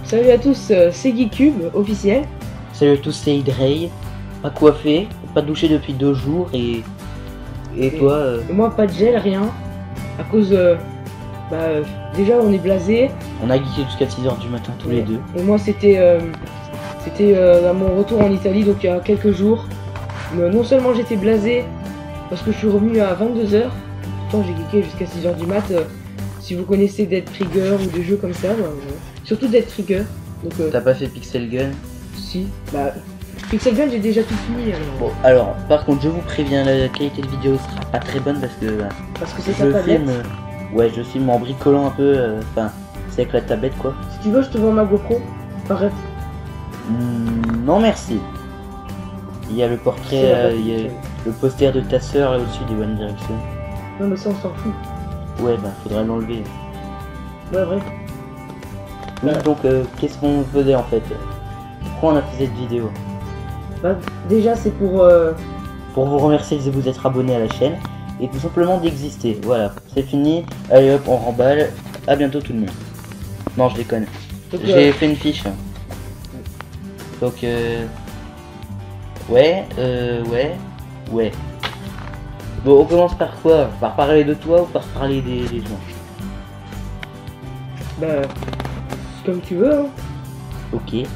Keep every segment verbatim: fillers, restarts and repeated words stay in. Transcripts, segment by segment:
Salut à tous, euh, c'est Geekcube officiel. Salut à tous, c'est Idrey. Pas coiffé, pas douché depuis deux jours et. Et, et toi euh... et moi pas de gel, rien. À cause. Euh, bah, euh, déjà on est blasé. On a geeké jusqu'à six heures du matin tous et, les deux. Et moi c'était. Euh, c'était euh, à mon retour en Italie, donc il y a quelques jours. Mais non seulement j'étais blasé parce que je suis revenu à vingt-deux heures. Pourtant j'ai geeké jusqu'à six heures du mat. Euh, si vous connaissez Dead Trigger ou des jeux comme ça, bah, euh, surtout Dead Trigger. Euh... T'as pas fait Pixel Gun? Si, bah Pixel Gun j'ai déjà tout fini alors. Bon alors par contre je vous préviens, la qualité de vidéo sera pas très bonne parce que bah, parce que c'est je ta tablette. filme, euh, ouais je filme en bricolant un peu, enfin euh, c'est avec la tablette quoi. Si tu veux je te vends ma GoPro, pareil. Mmh, non merci. Il y a le portrait, euh, il y a le poster de ta soeur là au-dessus des One Direction. Non mais ça on s'en fout. Ouais bah faudrait l'enlever. Ouais vrai. Oui ouais. Donc euh, qu'est-ce qu'on faisait en fait? Pourquoi on a fait cette vidéo? Bah déjà c'est pour... Euh... Pour vous remercier de vous être abonné à la chaîne et tout simplement d'exister. Voilà, c'est fini. Allez hop, on remballe. À bientôt tout le monde. Non je déconne. J'ai euh... fait une fiche. Donc euh... Ouais, euh, ouais, ouais. Bon, on commence par quoi? Par parler de toi ou par parler des, des gens? Bah, comme tu veux, hein. Ok.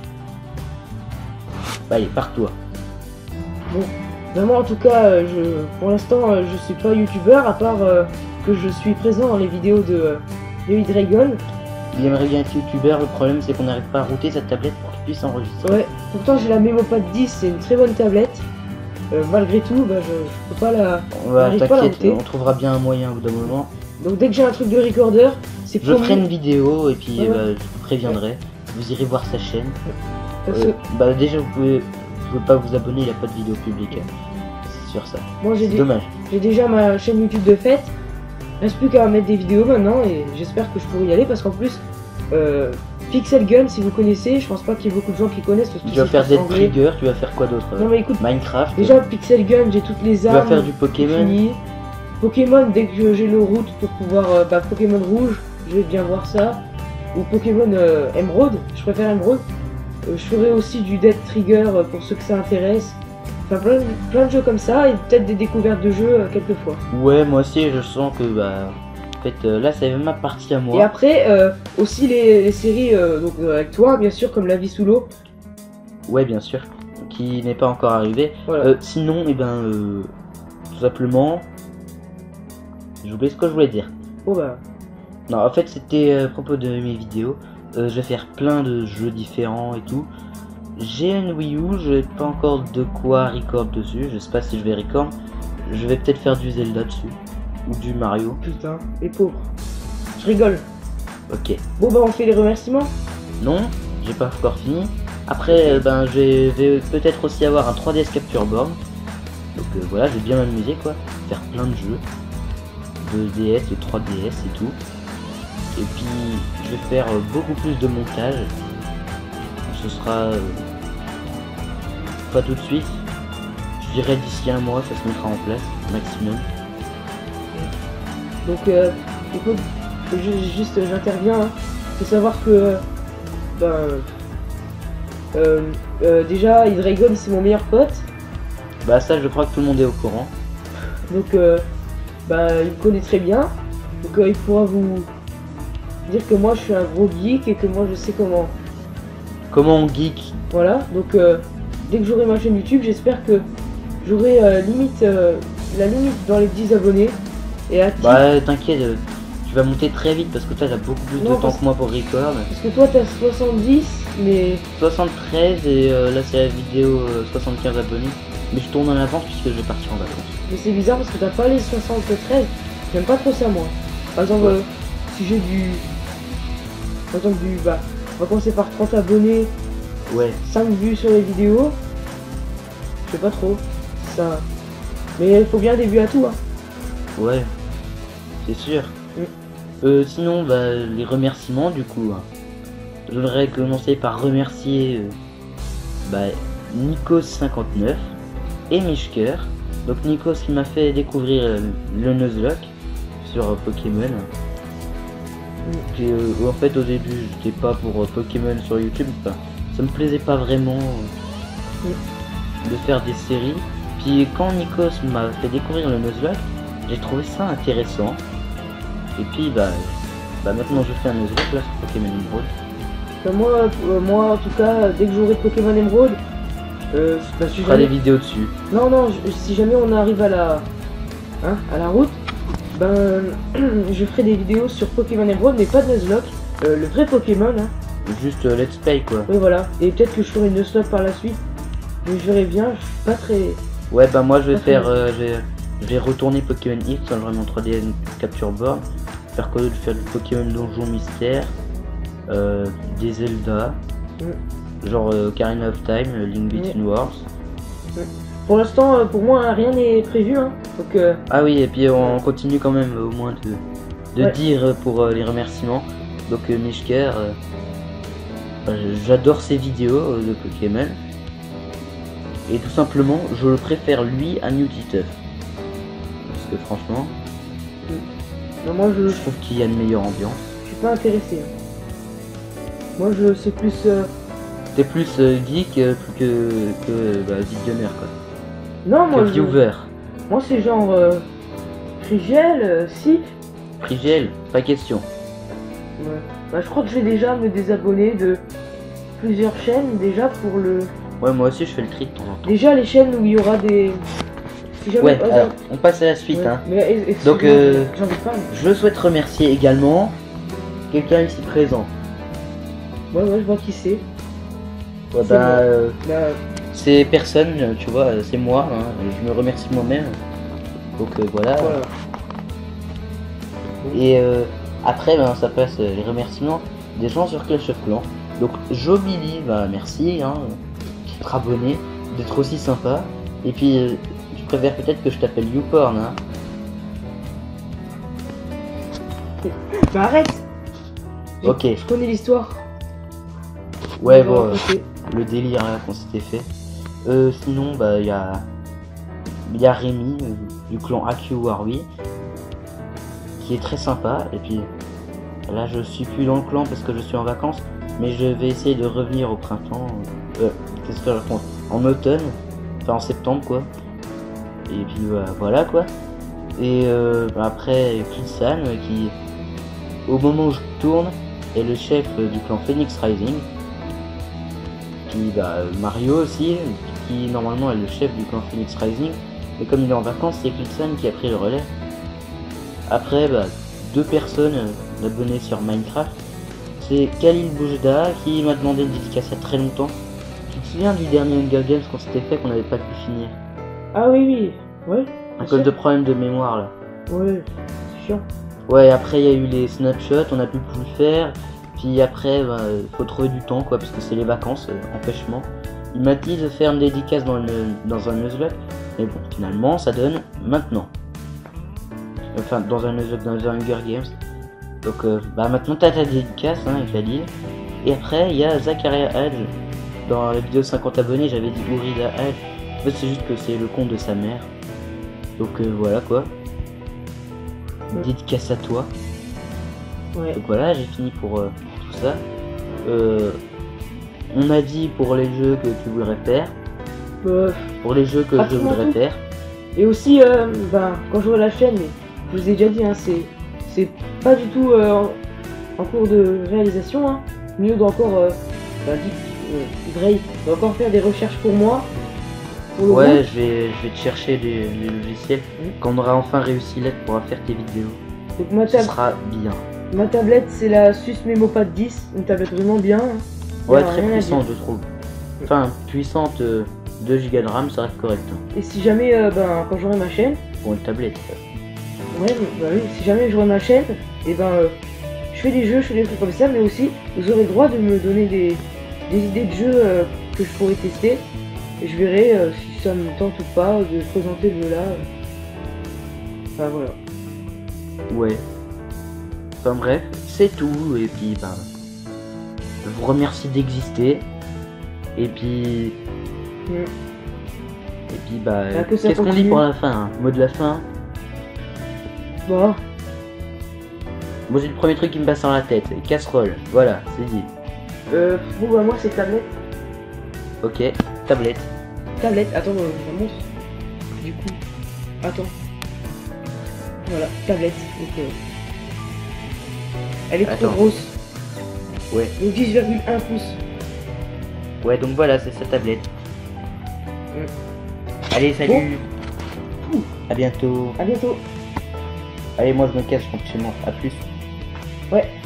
Bah, allez, par toi. Bon, bah moi en tout cas, je, pour l'instant, je suis pas youtubeur, à part euh, que je suis présent dans les vidéos de, de Dragon. Il aimerait bien être youtubeur, le problème c'est qu'on n'arrive pas à router sa tablette pour qu'il puisse enregistrer. Ouais, pourtant j'ai la MemoPad dix, c'est une très bonne tablette. Euh, malgré tout, bah, je, je peux pas la. On va t'inquiète, on trouvera bien un moyen au bout d'un moment. Donc dès que j'ai un truc de recorder, c'est je ferai une vidéo et puis ouais, ouais. Bah, je vous préviendrai. Ouais. Vous irez voir sa chaîne. Parce euh, que... Bah déjà vous pouvez, vous pouvez pas vous abonner, il n'y a pas de vidéo publique. C'est sur ça. Moi j'ai dommage. J'ai déjà ma chaîne YouTube de fête. Reste plus qu'à mettre des vidéos maintenant et j'espère que je pourrai y aller parce qu'en plus euh, Pixel Gun, si vous connaissez, je pense pas qu'il y ait beaucoup de gens qui connaissent parce que tu vas faire Dead Trigger, tu vas faire quoi d'autre? Non mais écoute, Minecraft. Déjà Pixel Gun, j'ai toutes les armes. Tu vas faire du Pokémon. Fini. Pokémon, dès que j'ai le route pour pouvoir euh, bah, Pokémon rouge, je vais bien voir ça. Ou Pokémon euh, Emerald, je préfère Emerald. Euh, je ferai aussi du Dead Trigger euh, pour ceux que ça intéresse. Enfin plein, plein de jeux comme ça et peut-être des découvertes de jeux euh, quelquefois. Ouais, moi aussi je sens que bah en fait euh, là c'est ma partie à moi. Et après euh, aussi les, les séries euh, donc euh, avec toi bien sûr comme La Vie sous l'eau. Ouais bien sûr, qui n'est pas encore arrivé. Voilà. Euh, sinon et eh ben euh, tout simplement j'ai oublié ce que je voulais dire. Oh bah. Non en fait c'était à propos de mes vidéos. Euh, je vais faire plein de jeux différents et tout. J'ai une Wii U, je n'ai pas encore de quoi record dessus, je sais pas si je vais record. Je vais peut-être faire du Zelda dessus, ou du Mario. Putain, les pauvres. Je rigole. Ok. Bon bah on fait les remerciements. Non, j'ai pas encore fini. Après, euh, ben je vais peut-être aussi avoir un trois D S Capture Board. Donc euh, voilà, je vais bien m'amuser quoi, faire plein de jeux. De D S, de trois D S et tout. Et puis, je vais faire euh, beaucoup plus de montage. Ce sera euh, pas tout de suite, je dirais d'ici un mois ça se mettra en place maximum. Donc euh, écoute, juste j'interviens, hein. Faut savoir que ben, euh, euh, déjà Hydragon c'est mon meilleur pote. Bah ça je crois que tout le monde est au courant. Donc euh, bah il me connaît très bien, donc euh, il pourra vous dire que moi je suis un gros geek et que moi je sais comment Comment on geek. Voilà, donc euh, dès que j'aurai ma chaîne YouTube, j'espère que j'aurai euh, limite euh, la limite dans les dix abonnés. Et à bah t'inquiète, euh, tu vas monter très vite parce que toi t'as beaucoup plus non, de temps que moi pour record. Parce que toi t'as soixante-dix, mais... soixante-treize et euh, là c'est la vidéo euh, soixante-quinze abonnés. Mais je tourne en avance puisque je vais partir en vacances. Mais c'est bizarre parce que t'as pas les soixante-treize, j'aime pas trop ça moi. Par exemple, ouais. euh, si j'ai du... Par exemple du... Bah, on va commencer par trente abonnés, ouais. cinq vues sur les vidéos. Je sais pas trop. Ça. Mais il faut bien des vues à tout. Hein. Ouais, c'est sûr. Mm. Euh, sinon, bah, les remerciements du coup. Hein. Je voudrais commencer par remercier euh, bah, Nikos cinquante-neuf et Mishker. Donc Nikos qui m'a fait découvrir euh, le Nuzlocke sur euh, Pokémon. Puis, euh, en fait au début j'étais pas pour euh, Pokémon sur YouTube, enfin, ça me plaisait pas vraiment euh, de faire des séries. Puis quand Nikos m'a fait découvrir le Nuzlocke, j'ai trouvé ça intéressant. Et puis bah, bah maintenant je fais un Nuzlocke là sur Pokémon Emerald. Bah, moi, euh, moi en tout cas, dès que j'aurai Pokémon Emerald, euh, bah, si Je ferai jamais... des vidéos dessus. Non, non, je- si jamais on arrive à la, hein, à la route, ben, je ferai des vidéos sur Pokémon Emerald, mais pas de Nuzlocke, euh, le vrai Pokémon, hein. Juste euh, let's play quoi. Oui, voilà. Et peut-être que je ferai une Nuzlocke par la suite, mais je verrai bien. Je suis pas très. Ouais bah moi je vais Pas faire, très- euh, je vais- je vais retourner Pokémon X, hein, vraiment trois D Capture Board. Faire quoi d'autre? Faire du Pokémon Donjon Mystère, euh, des Zelda, genre euh, Ocarina of Time, euh, Link Between Worlds. Pour l'instant, euh, pour moi, hein, rien n'est prévu, hein. Donc, euh, Ah oui, et puis on continue quand même euh, au moins de, de Ouais. dire pour euh, les remerciements. Donc euh, Mishker, euh, bah, j'adore ses vidéos euh, de Pokémon. Et tout simplement, je le préfère lui à Newtituff. Parce que franchement, non, moi, je, je trouve qu'il y a une meilleure ambiance. je suis pas intéressé. hein. Moi, je c'est plus. euh, T'es plus euh, geek euh, plus que, que bah, visionnaire quoi. Non, Que moi, je... viewer. moi, c'est genre euh, Frigel, euh, si. Frigel, pas question. Ouais. Bah, je crois que je vais déjà me désabonner de plusieurs chaînes déjà pour le. Ouais, moi aussi je fais le tri de temps en temps. Déjà les chaînes où il y aura des. Si jamais. Ouais, oh, alors, on passe à la suite. ouais. Hein. Mais, eh, eh, Donc, excuse-moi, euh, j'en ai pas. Je souhaite remercier également quelqu'un ici présent. Ouais, ouais, je vois qui c'est. Ouais, C'est bah, moi. euh, Bah, c'est personne, tu vois, euh, c'est moi, hein, je me remercie moi-même. Donc euh, voilà. voilà. Et euh, après, ben, ça passe euh, les remerciements des gens sur Clash of Clans. Donc Jobili, bah, merci hein, d'être abonné, d'être aussi sympa. Et puis, euh, je préfère peut-être que je t'appelle YouPorn. Hein. Bah, arrête. J'ai- Ok. Je connais l'histoire. Ouais, On va bon, euh, raconter. le délire là, qu'on s'était fait. Euh, sinon, bah, il y a, y a Rémi euh, du clan A Q Warwi qui est très sympa. Et puis là, je suis plus dans le clan parce que je suis en vacances, mais je vais essayer de revenir au printemps. Euh, qu'est-ce que je raconte? En automne, enfin en septembre quoi. Et puis euh, voilà quoi. Et euh, bah, après, Kilsan euh, qui, au moment où je tourne, est le chef euh, du clan Phoenix Rising. Puis bah, Mario aussi, qui normalement est le chef du clan Phoenix Rising, mais comme il est en vacances, c'est Kilsan qui a pris le relais. Après, bah, deux personnes euh, abonnées sur Minecraft, c'est Khalil Boujda qui m'a demandé une dédicace il y a très longtemps. Tu te souviens du dernier Hunger Games qu'on s'était fait qu'on n'avait pas pu finir Ah oui, oui. Ouais. à cause de problèmes de mémoire là. Ouais, c'est chiant. Ouais, après il y a eu les snapshots, on a pu plus le faire. Puis après, bah, faut trouver du temps quoi, parce que c'est les vacances, euh, empêchement. Il m'a dit de faire une dédicace dans, le, dans un Nuzlocke, mais bon, finalement, ça donne maintenant. Enfin, dans un Nuzlocke, dans un Hunger Games. Donc, euh, bah maintenant, t'as ta dédicace, hein, avec la dit. Et après, il y a Zakaria Hadj. Dans la vidéo cinquante abonnés, j'avais dit Ourida Hadj. En fait, c'est juste que c'est le compte de sa mère. Donc, euh, voilà quoi. Ouais. Dédicace à toi. Ouais. Donc voilà, j'ai fini pour euh, tout ça. Euh, on a dit pour les jeux que tu voudrais faire, Bah, pour les jeux que je Pratiquement voudrais tout. faire. et aussi, euh, bah, quand j'aurai la chaîne, mais je vous ai déjà dit, hein, c'est, c'est pas du tout euh, en, en cours de réalisation. Hein. Mieux doit encore, euh, bah, dit, euh, Gray doit encore faire des recherches pour moi. Pour le Ouais, groupe. je vais, je vais te chercher des, des logiciels. Mhm. Quand on aura enfin réussi là, tu pourras faire tes vidéos. Donc ma, Ce tab- sera bien. ma tablette, c'est la Asus MemoPad dix, une tablette vraiment bien. hein. Ouais, Y a très rien à puissante, dire. je trouve. Enfin, puissante, euh, deux gigas de RAM, ça reste correct. Hein, Et si jamais, euh, ben, quand j'aurai ma chaîne, pour une tablette. ouais, bah oui, si jamais j'aurai ma chaîne, et ben, euh, je fais des jeux, je fais des trucs comme ça, mais aussi, vous aurez le droit de me donner des, des idées de jeux euh, que je pourrais tester. Et je verrai euh, si ça me tente ou pas de présenter le jeu là. Enfin voilà. Ouais. Enfin bref, c'est tout. Et puis, ben, je vous remercie d'exister. Et puis, Mm. et puis, bah, Bah, que ça qu'est-ce qu'on dit continue. pour la fin hein? Mot de la fin. Bon. Moi, c'est le premier truc qui me passe dans la tête. Casserole. Voilà, c'est dit. Euh, bon, bah, moi, c'est tablette. Ok, tablette. Tablette, attends, euh, je la montre. Du coup, attends. Voilà, tablette. Donc, euh, elle est Attends. trop grosse. Ouais. Donc dix virgule un pouces. Ouais, donc voilà, c'est sa tablette. Ouais. Allez, salut. Bon. À bientôt. À bientôt. Allez, moi, je me cache, je rentre chez moi. À plus. Ouais.